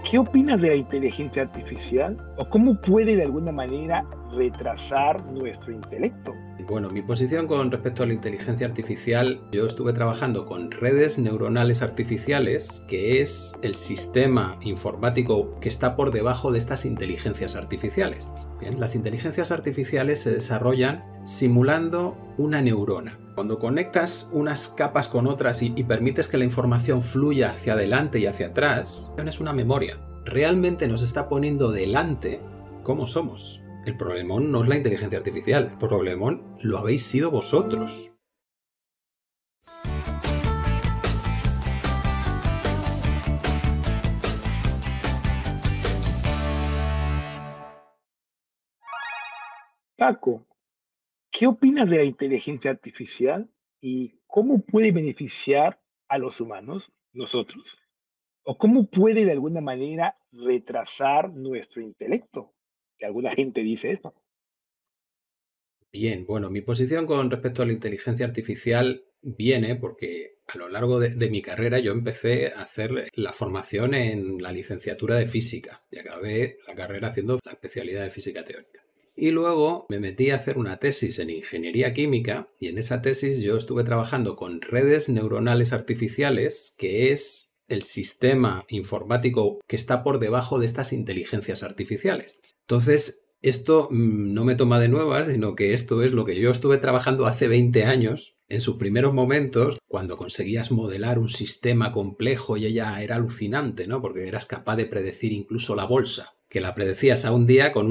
¿Qué opinas de la inteligencia artificial o cómo puede de alguna manera retrasar nuestro intelecto? Bueno, mi posición con respecto a la inteligencia artificial, yo estuve trabajando con redes neuronales artificiales, que es el sistema informático que está por debajo de estas inteligencias artificiales. Bien, las inteligencias artificiales se desarrollan simulando una neurona. Cuando conectas unas capas con otras y permites que la información fluya hacia adelante y hacia atrás, es una memoria. Realmente nos está poniendo delante cómo somos. El problemón no es la inteligencia artificial, el problemón lo habéis sido vosotros. Paco, ¿qué opinas de la inteligencia artificial y cómo puede beneficiar a los humanos, nosotros? ¿O cómo puede de alguna manera retrasar nuestro intelecto? Que alguna gente dice eso. Bien, bueno, mi posición con respecto a la inteligencia artificial viene porque a lo largo de mi carrera yo empecé a hacer la formación en la licenciatura de física y acabé la carrera haciendo la especialidad de física teórica. Y luego me metí a hacer una tesis en ingeniería química y en esa tesis yo estuve trabajando con redes neuronales artificiales, que es el sistema informático que está por debajo de estas inteligencias artificiales. Entonces, esto no me toma de nuevas, sino que esto es lo que yo estuve trabajando hace 20 años, en sus primeros momentos, cuando conseguías modelar un sistema complejo y ella era alucinante, ¿no? Porque eras capaz de predecir incluso la bolsa, que la predecías a un día con un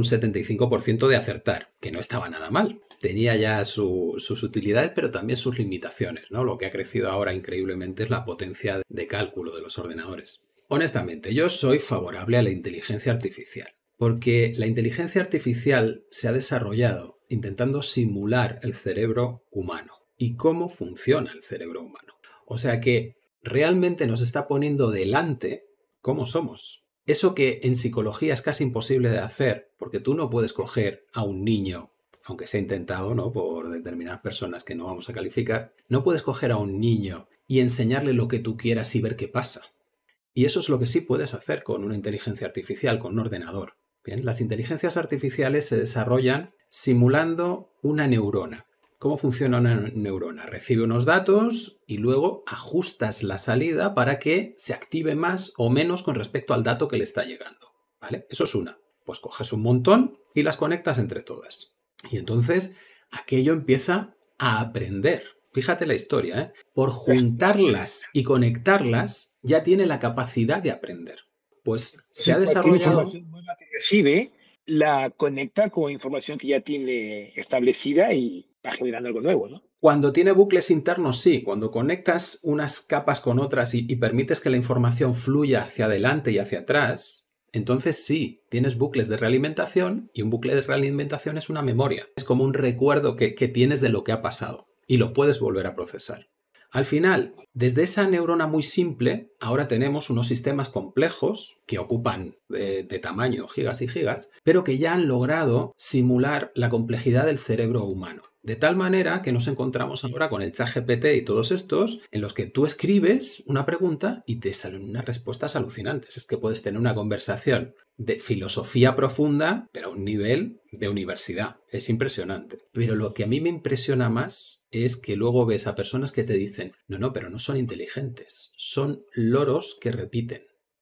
75% de acertar, que no estaba nada mal. Tenía ya sus utilidades, pero también sus limitaciones, ¿no? Lo que ha crecido ahora increíblemente es la potencia de cálculo de los ordenadores. Honestamente, yo soy favorable a la inteligencia artificial, porque la inteligencia artificial se ha desarrollado intentando simular el cerebro humano y cómo funciona el cerebro humano. O sea que realmente nos está poniendo delante cómo somos. Eso que en psicología es casi imposible de hacer, porque tú no puedes coger a un niño, aunque se ha intentado, ¿no?, por determinadas personas que no vamos a calificar, no puedes coger a un niño y enseñarle lo que tú quieras y ver qué pasa. Y eso es lo que sí puedes hacer con una inteligencia artificial, con un ordenador. Bien, las inteligencias artificiales se desarrollan simulando una neurona. ¿Cómo funciona una neurona? Recibe unos datos y luego ajustas la salida para que se active más o menos con respecto al dato que le está llegando. ¿Vale? Eso es una. Pues coges un montón y las conectas entre todas. Y entonces aquello empieza a aprender. Fíjate la historia, ¿eh? Por juntarlas y conectarlas ya tiene la capacidad de aprender. Pues se ha Cualquier desarrollado. información nueva que recibe, la conecta con información que ya tiene establecida y va generando algo nuevo, ¿no? Cuando tiene bucles internos, sí. Cuando conectas unas capas con otras y permites que la información fluya hacia adelante y hacia atrás, entonces sí, tienes bucles de realimentación y un bucle de realimentación es una memoria. Es como un recuerdo que tienes de lo que ha pasado y lo puedes volver a procesar. Al final, desde esa neurona muy simple, ahora tenemos unos sistemas complejos que ocupan de tamaño gigas y gigas, pero que ya han logrado simular la complejidad del cerebro humano. De tal manera que nos encontramos ahora con el ChatGPT y todos estos, en los que tú escribes una pregunta y te salen unas respuestas alucinantes. Es que puedes tener una conversación de filosofía profunda, pero a un nivel de universidad. Es impresionante. Pero lo que a mí me impresiona más es que luego ves a personas que te dicen, no, pero no son inteligentes, son loros que repiten.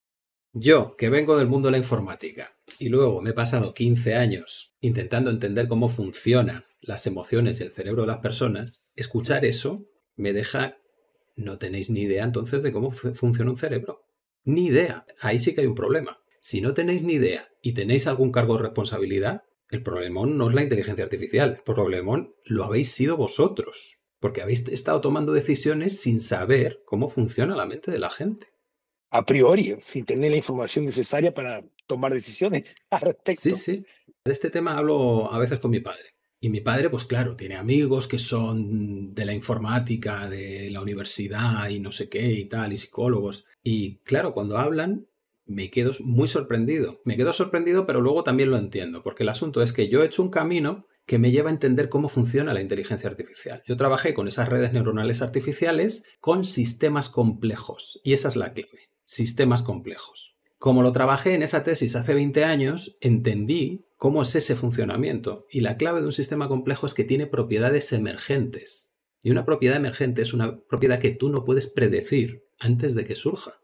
Yo, que vengo del mundo de la informática y luego me he pasado 15 años intentando entender cómo funcionan las emociones y el cerebro de las personas, escuchar eso me deja, no tenéis ni idea entonces de cómo funciona un cerebro. Ni idea. Ahí sí que hay un problema. Si no tenéis ni idea y tenéis algún cargo de responsabilidad, el problemón no es la inteligencia artificial, el problemón lo habéis sido vosotros, porque habéis estado tomando decisiones sin saber cómo funciona la mente de la gente. A priori, sin tener la información necesaria para tomar decisiones al Sí, respecto. sí. De este tema hablo a veces con mi padre. Y mi padre, pues claro, tiene amigos que son de la informática, de la universidad y no sé qué y tal, y psicólogos. Y claro, cuando hablan, me quedo muy sorprendido. Me quedo sorprendido, pero luego también lo entiendo, porque el asunto es que yo he hecho un camino que me lleva a entender cómo funciona la inteligencia artificial. Yo trabajé con esas redes neuronales artificiales con sistemas complejos. Y esa es la clave. Sistemas complejos. Como lo trabajé en esa tesis hace 20 años, entendí cómo es ese funcionamiento. Y la clave de un sistema complejo es que tiene propiedades emergentes. Y una propiedad emergente es una propiedad que tú no puedes predecir antes de que surja.